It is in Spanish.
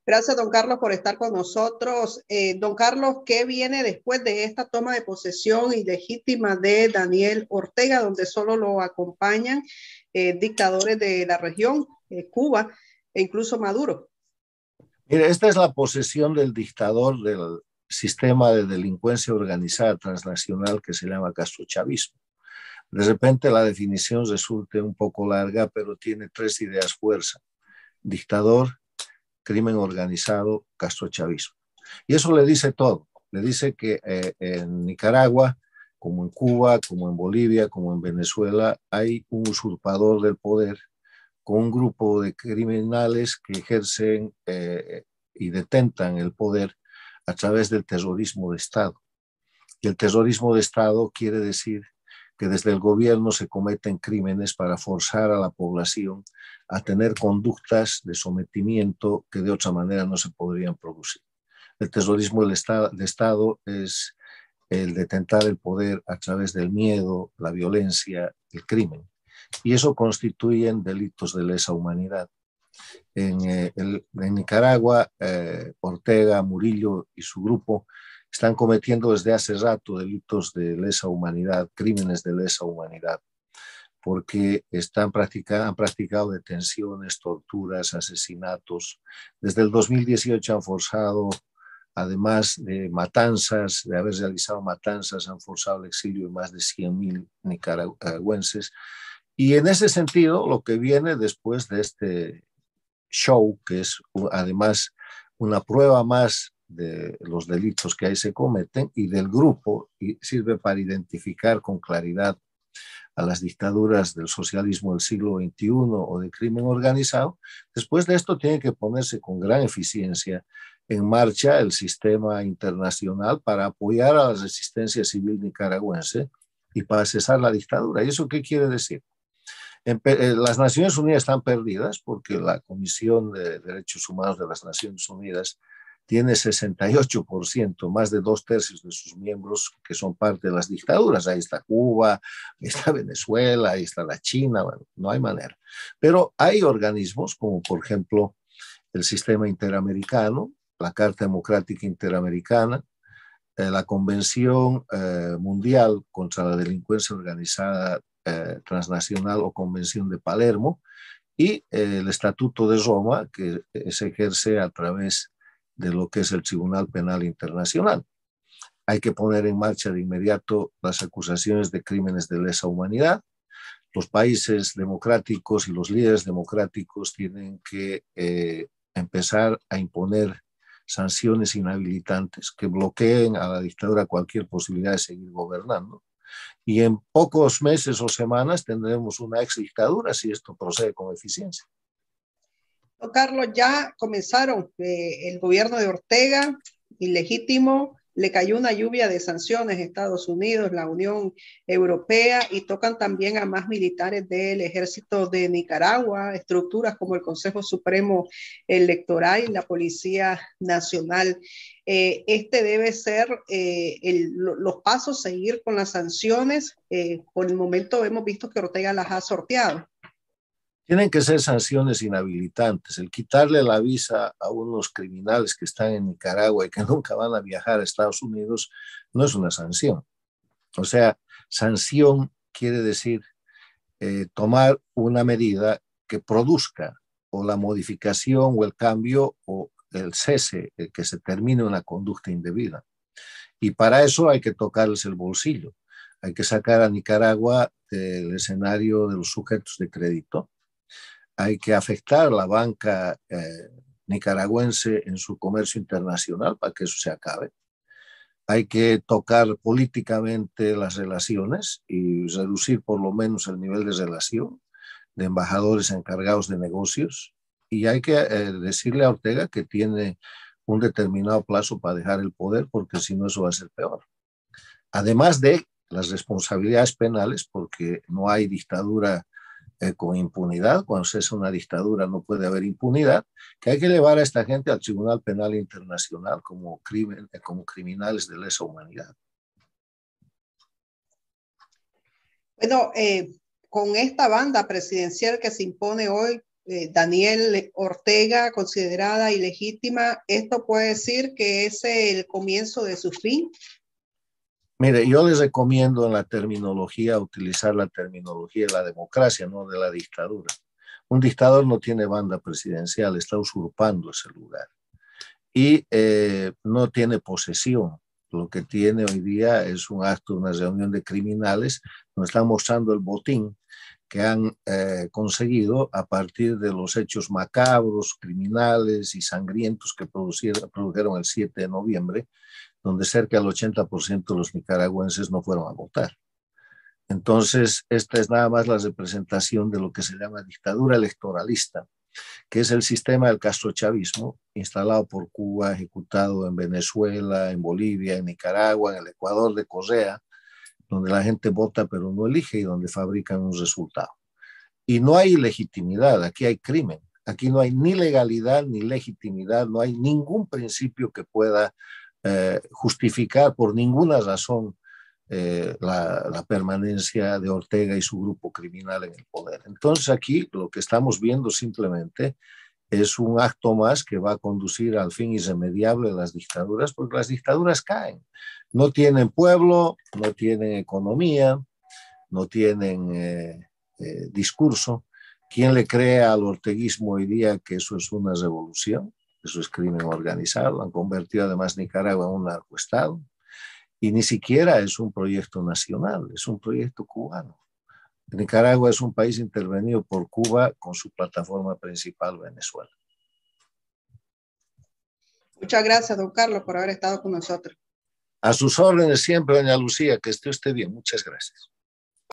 Gracias, don Carlos, por estar con nosotros. Don Carlos, ¿qué viene después de esta toma de posesión ilegítima de Daniel Ortega, donde solo lo acompañan dictadores de la región, Cuba e incluso Maduro? Mire, esta es la posesión del dictador del sistema de delincuencia organizada transnacional que se llama castrochavismo. De repente la definición resulta un poco larga, pero tiene tres ideas fuerza: dictador, crimen organizado, castrochavismo. Y eso le dice todo. Le dice que en Nicaragua, como en Cuba, como en Bolivia, como en Venezuela, hay un usurpador del poder con un grupo de criminales que ejercen y detentan el poder a través del terrorismo de Estado. Y el terrorismo de Estado quiere decir que desde el gobierno se cometen crímenes para forzar a la población a tener conductas de sometimiento que de otra manera no se podrían producir. El terrorismo de Estado es el detentar el poder a través del miedo, la violencia, el crimen. Y eso constituyen delitos de lesa humanidad. En Nicaragua, Ortega, Murillo y su grupo están cometiendo desde hace rato delitos de lesa humanidad, crímenes de lesa humanidad, porque han practicado detenciones, torturas, asesinatos. Desde el 2018 han forzado, además de matanzas, de haber realizado matanzas, han forzado el exilio de más de 100.000 nicaragüenses. Y en ese sentido, lo que viene después de este show, que es además una prueba más de los delitos que ahí se cometen y del grupo, y sirve para identificar con claridad a las dictaduras del socialismo del siglo XXI o de crimen organizado. Después de esto tiene que ponerse con gran eficiencia en marcha el sistema internacional para apoyar a la resistencia civil nicaragüense y para cesar la dictadura. ¿Y eso qué quiere decir? Las Naciones Unidas están perdidas porque la Comisión de Derechos Humanos de las Naciones Unidas tiene 68%, más de 2/3 de sus miembros que son parte de las dictaduras. Ahí está Cuba, ahí está Venezuela, ahí está la China, bueno, no hay manera. Pero hay organismos como por ejemplo el Sistema Interamericano, la Carta Democrática Interamericana, la Convención Mundial contra la Delincuencia Organizada Transnacional o Convención de Palermo, y el Estatuto de Roma, que se ejerce a través de lo que es el Tribunal Penal Internacional. Hay que poner en marcha de inmediato las acusaciones de crímenes de lesa humanidad. Los países democráticos y los líderes democráticos tienen que empezar a imponer sanciones inhabilitantes que bloqueen a la dictadura cualquier posibilidad de seguir gobernando. Y en pocos meses o semanas tendremos una ex dictadura si esto procede con eficiencia. Don Carlos, ya comenzaron el gobierno de Ortega, ilegítimo, le cayó una lluvia de sanciones a Estados Unidos, la Unión Europea, y tocan también a más militares del ejército de Nicaragua, estructuras como el Consejo Supremo Electoral y la Policía Nacional. Este debe ser los pasos, seguir con las sanciones. Por el momento hemos visto que Ortega las ha sorteado. Tienen que ser sanciones inhabilitantes. El quitarle la visa a unos criminales que están en Nicaragua y que nunca van a viajar a Estados Unidos no es una sanción. O sea, sanción quiere decir tomar una medida que produzca o la modificación o el cambio o el cese, que se termine una conducta indebida. Y para eso hay que tocarles el bolsillo. Hay que sacar a Nicaragua del escenario de los sujetos de crédito. Hay que afectar a la banca nicaragüense en su comercio internacional para que eso se acabe. Hay que tocar políticamente las relaciones y reducir por lo menos el nivel de relación de embajadores encargados de negocios. Y hay que decirle a Ortega que tiene un determinado plazo para dejar el poder, porque si no eso va a ser peor. Además de las responsabilidades penales, porque no hay dictadura con impunidad. Cuando se es una dictadura no puede haber impunidad, que hay que llevar a esta gente al Tribunal Penal Internacional como criminales de lesa humanidad. Bueno, con esta banda presidencial que se impone hoy, Daniel Ortega, considerada ilegítima, ¿esto puede decir que es el comienzo de su fin? Mire, yo les recomiendo en la terminología utilizar la terminología de la democracia, no de la dictadura. Un dictador no tiene banda presidencial, está usurpando ese lugar. Y no tiene posesión. Lo que tiene hoy día es un acto, una reunión de criminales, nos están mostrando el botín que han conseguido a partir de los hechos macabros, criminales y sangrientos que produjeron el 7 de noviembre, donde cerca del 80% de los nicaragüenses no fueron a votar. Entonces, esta es nada más la representación de lo que se llama dictadura electoralista, que es el sistema del castrochavismo, instalado por Cuba, ejecutado en Venezuela, en Bolivia, en Nicaragua, en el Ecuador de Correa, donde la gente vota pero no elige y donde fabrican un resultado. Y no hay legitimidad, aquí hay crimen. Aquí no hay ni legalidad ni legitimidad, no hay ningún principio que pueda justificar por ninguna razón la permanencia de Ortega y su grupo criminal en el poder. Entonces aquí lo que estamos viendo simplemente es un acto más que va a conducir al fin irremediable de las dictaduras, porque las dictaduras caen. No tienen pueblo, no tienen economía, no tienen discurso. ¿Quién le cree al orteguismo hoy día que eso es una revolución? Eso es crimen organizado. Han convertido además Nicaragua en un narcoestado. Y ni siquiera es un proyecto nacional, es un proyecto cubano. Nicaragua es un país intervenido por Cuba con su plataforma principal, Venezuela. Muchas gracias, don Carlos, por haber estado con nosotros. A sus órdenes siempre, doña Lucía, que esté usted bien. Muchas gracias.